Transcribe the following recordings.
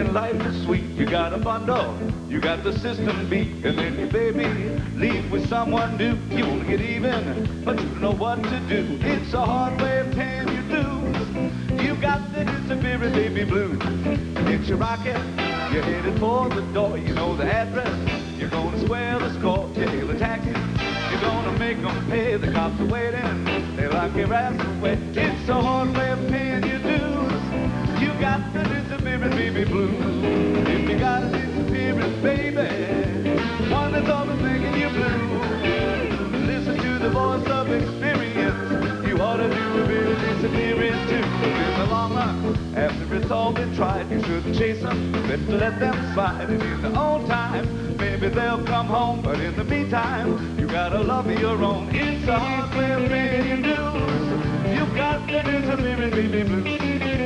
thinking life is sweet. You got a bundle, you got the system beat, and then you, baby, leave with someone new. You want to get even, but you don't know what to do. It's a hard way of paying your dues. You got the disappearing baby blues. It's your rocket, you're headed for the door. You know the address, you're gonna swell the score. You hail a taxi, you're gonna make them pay. The cops are waiting, they lock your ass away. It's a hard way of paying your dues. You got the disappearing baby blues. If you got a disappearing baby, one that's always making you blue, listen to the voice of experience. You ought to do a bit of disappearing too. In the long run, after it's all been tried, you shouldn't chase them, better let them slide. And in their own time, maybe they'll come home. But in the meantime, you got a love of your own. It's a hard way of paying your dues. You got the disappearing baby blues.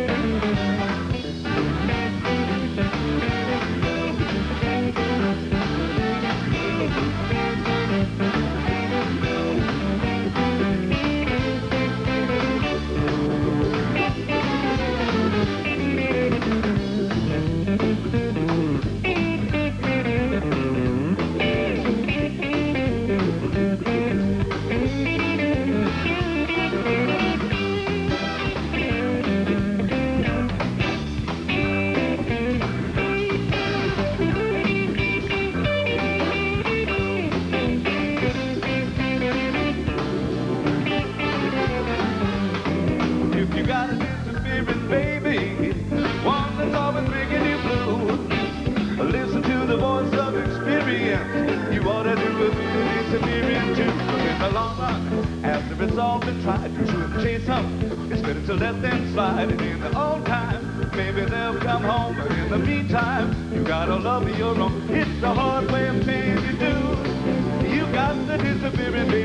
You got a disappearing baby, one that's always making you blue. Listen to the voice of experience. You ought to do a bit of disappearing too. But in the long run, after it's all been tried, you shouldn't chase them. It's better to let them slide. And in the old time, maybe they'll come home. But in the meantime, you got a love of your own. It's a hard way of paying your dues. You got the disappearing baby.